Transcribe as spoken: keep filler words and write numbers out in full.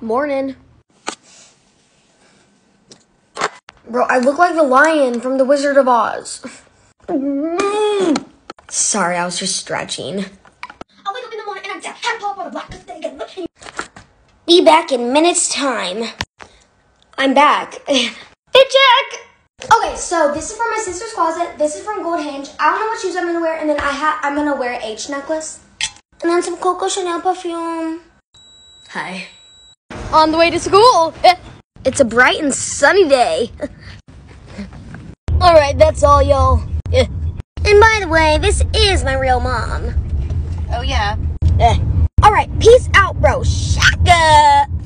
Morning. Bro, I look like the lion from The Wizard of Oz. Sorry, I was just stretching. I'll wake up in the morning and I'm dead. Harry Potter, the black thing, and look at you. Be back in minutes time. I'm back. Hey, Jack! Okay, so this is from my sister's closet. This is from Gold Hinge. I don't know what shoes I'm gonna wear, and then I ha I'm gonna wear an H necklace. And then some Coco Chanel perfume. Hi. On the way to school. It's a bright and sunny day. Alright, that's all, y'all. And by the way, this is my real mom. Oh, yeah. Alright, peace out, bro. Shaka!